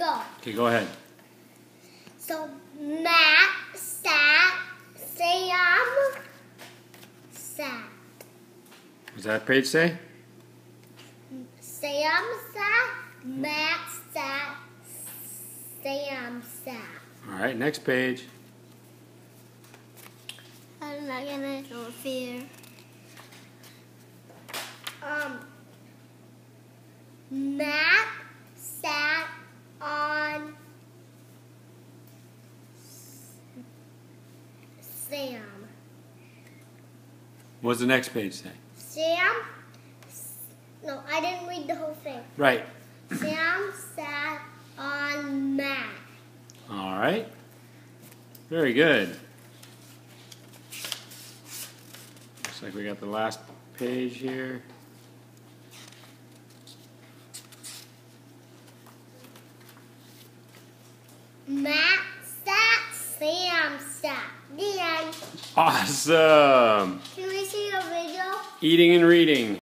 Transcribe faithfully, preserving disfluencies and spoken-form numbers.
go. Okay, go ahead. So Matt sat, Sam sat. Does that page say? Sam sat, Matt sat, Sam sat. All right, next page. I'm not gonna go fear. Um, Matt sat on Sam. What's the next page say? Sam, no, I didn't read the whole thing. Right. Sam sat on Matt. All right. Very good. Looks like we got the last page here. Matt sat, Sam sat. The end. Awesome. Can we see a video? Eating and reading.